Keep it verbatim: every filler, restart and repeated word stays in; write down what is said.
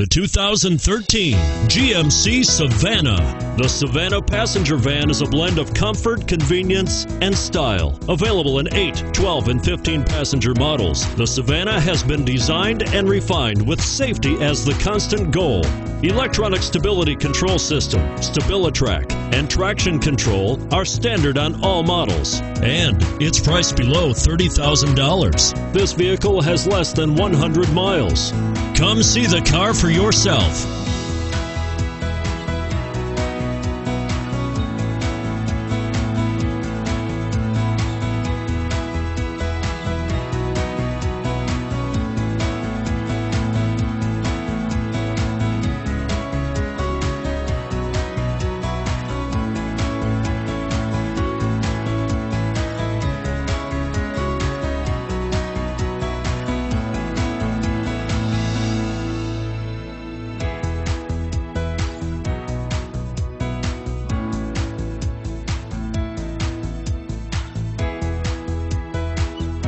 The two thousand thirteen G M C Savana. The Savana passenger van is a blend of comfort, convenience, and style. Available in eight, twelve, and fifteen passenger models, the Savana has been designed and refined with safety as the constant goal. Electronic stability control system, StabiliTrack, and traction control are standard on all models. And it's priced below thirty thousand dollars. This vehicle has less than one hundred miles. Come see the car for yourself.